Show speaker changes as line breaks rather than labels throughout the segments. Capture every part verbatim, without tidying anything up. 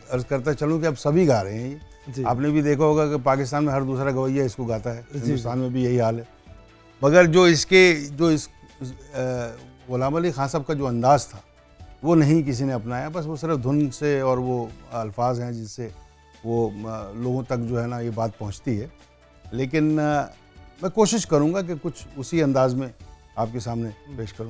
अर्ज करता चलूँ कि अब सभी गा रहे हैं ये। आपने भी देखा होगा कि पाकिस्तान में हर दूसरा गवैया इसको गाता है, हिंदुस्तान में भी यही हाल है। मगर जो इसके जो इस गुलाम अली खान साहब का जो अंदाज़ था वो नहीं किसी ने अपनाया। बस वो सिर्फ धुन से और वो अल्फाज हैं जिससे वो लोगों तक जो है ना ये बात पहुंचती है। लेकिन मैं कोशिश करूंगा कि कुछ उसी अंदाज में आपके सामने पेश करूं।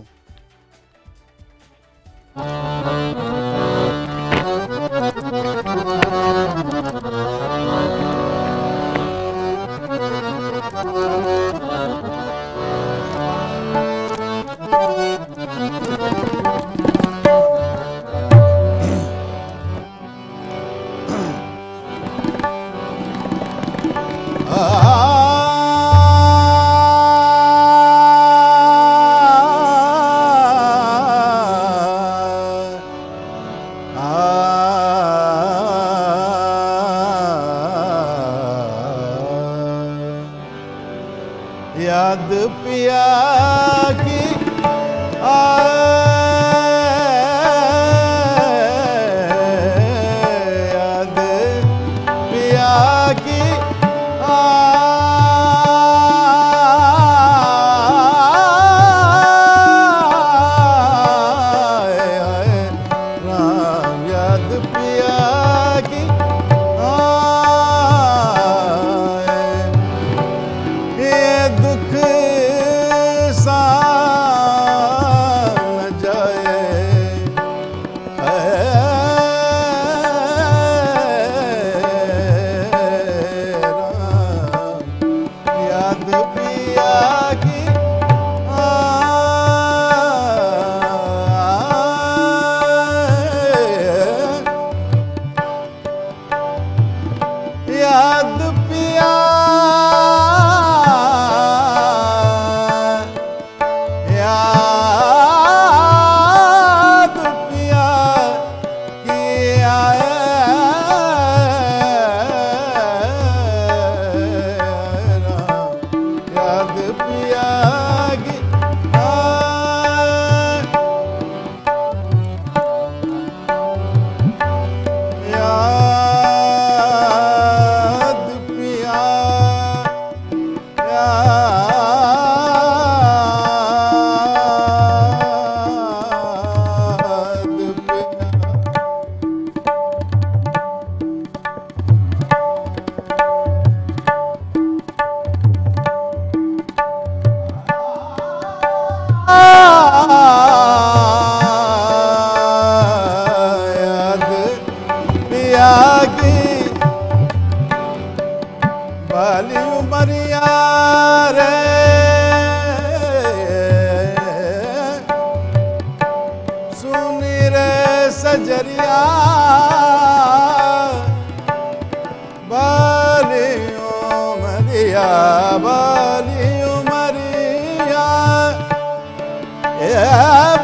याद पिया की याद पिया की राम याद पिया की दुख सा न जाए याद पिया की याद पिया बाली उमरिया रे सुनी रे सजरिया बाली उमरिया बाली उमरिया